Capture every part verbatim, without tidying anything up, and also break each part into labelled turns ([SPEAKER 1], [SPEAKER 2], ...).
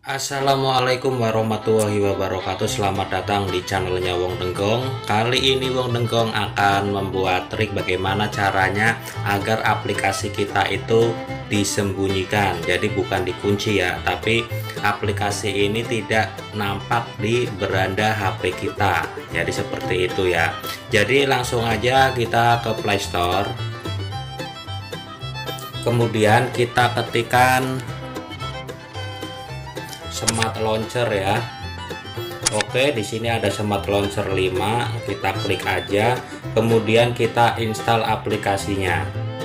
[SPEAKER 1] Assalamualaikum warahmatullahi wabarakatuh. Selamat datang di channelnya Wong Denggong. Kali ini Wong Denggong akan membuat trik bagaimana caranya agar aplikasi kita itu disembunyikan. Jadi bukan dikunci ya, tapi aplikasi ini tidak nampak di beranda H P kita. Jadi seperti itu ya. Jadi langsung aja kita ke Play Store. Kemudian kita ketikkan Smart Launcher ya. Oke, di sini ada Smart Launcher lima, kita klik aja, kemudian kita install aplikasinya.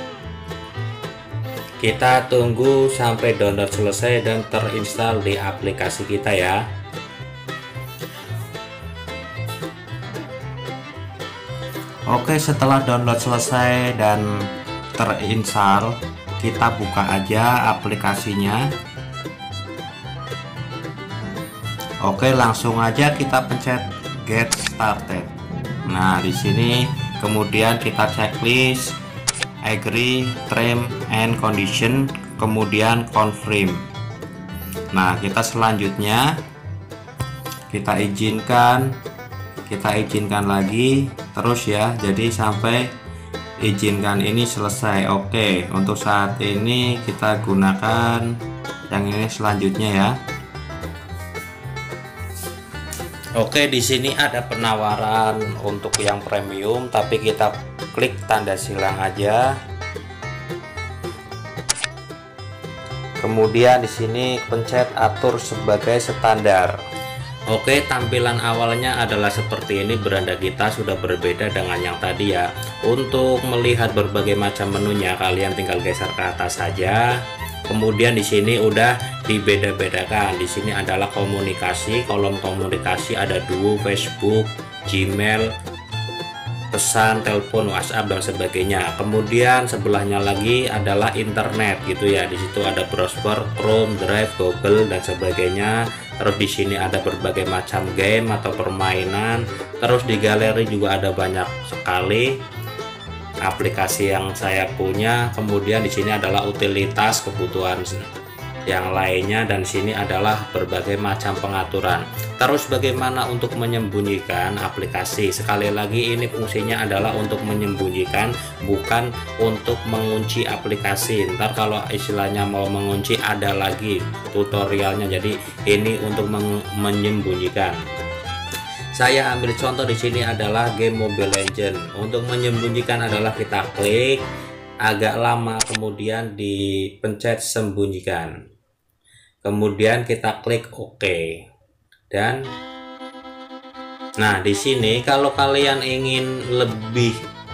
[SPEAKER 1] Kita tunggu sampai download selesai dan terinstall di aplikasi kita ya. Oke, setelah download selesai dan terinstall, kita buka aja aplikasinya. Oke, langsung aja kita pencet get started. Nah, di sini kemudian kita checklist, agree, term and condition, kemudian confirm. Nah, kita selanjutnya kita izinkan, kita izinkan lagi terus ya. Jadi sampai izinkan ini selesai. Oke, untuk saat ini kita gunakan yang ini selanjutnya ya. Oke, di sini ada penawaran untuk yang premium, tapi kita klik tanda silang aja. Kemudian di sini pencet atur sebagai standar. Oke, tampilan awalnya adalah seperti ini, beranda kita sudah berbeda dengan yang tadi ya. Untuk melihat berbagai macam menunya, kalian tinggal geser ke atas saja. Kemudian di sini udah dibeda-bedakan. Di sini adalah komunikasi, kolom komunikasi ada Duo, Facebook, Gmail, pesan, telepon, WhatsApp dan sebagainya. Kemudian sebelahnya lagi adalah internet gitu ya. Di situ ada browser, Chrome, Drive, Google dan sebagainya. Terus di sini ada berbagai macam game atau permainan. Terus di galeri juga ada banyak sekali aplikasi yang saya punya. Kemudian di sini adalah utilitas, kebutuhan yang lainnya, dan di sini adalah berbagai macam pengaturan. Terus bagaimana untuk menyembunyikan aplikasi? Sekali lagi ini fungsinya adalah untuk menyembunyikan, bukan untuk mengunci aplikasi. Ntar kalau istilahnya mau mengunci ada lagi tutorialnya. Jadi ini untuk menyembunyikan. Saya ambil contoh di sini adalah game Mobile Legends. Untuk menyembunyikan adalah kita klik agak lama, kemudian dipencet sembunyikan. Kemudian kita klik OK. Dan nah, di sini kalau kalian ingin lebih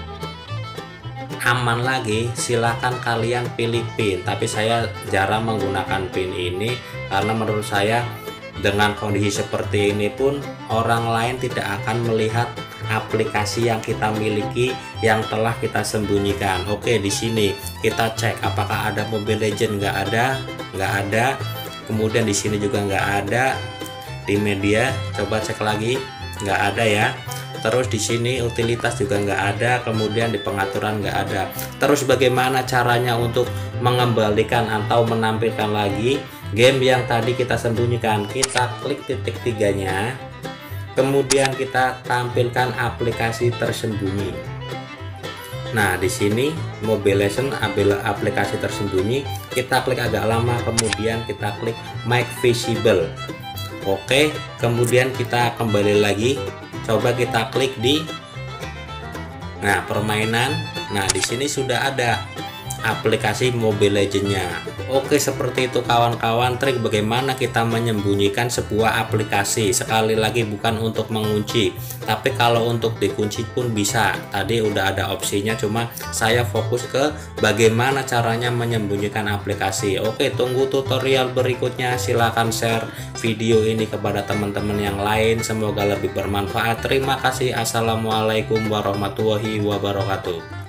[SPEAKER 1] aman lagi, silahkan kalian pilih pin. Tapi saya jarang menggunakan pin ini karena menurut saya dengan kondisi seperti ini pun orang lain tidak akan melihat aplikasi yang kita miliki yang telah kita sembunyikan. Oke, di sini kita cek apakah ada Mobile Legends. Nggak ada, nggak ada. Kemudian di sini juga nggak ada. Di media coba cek lagi, nggak ada ya. Terus di sini utilitas juga nggak ada. Kemudian di pengaturan nggak ada. Terus bagaimana caranya untuk mengembalikan atau menampilkan lagi game yang tadi kita sembunyikan? Kita klik titik tiganya, kemudian kita tampilkan aplikasi tersembunyi. Nah, di sini Mobile Legends aplikasi tersembunyi, kita klik agak lama, kemudian kita klik Make Visible. Oke, kemudian kita kembali lagi, coba kita klik di nah permainan. Nah, di sini sudah ada aplikasi Mobile Legends-nya. Oke, seperti itu kawan-kawan trik bagaimana kita menyembunyikan sebuah aplikasi. Sekali lagi bukan untuk mengunci, tapi kalau untuk dikunci pun bisa. Tadi udah ada opsinya, cuma saya fokus ke bagaimana caranya menyembunyikan aplikasi. Oke, tunggu tutorial berikutnya. Silahkan share video ini kepada teman-teman yang lain, semoga lebih bermanfaat. Terima kasih. Assalamualaikum warahmatullahi wabarakatuh.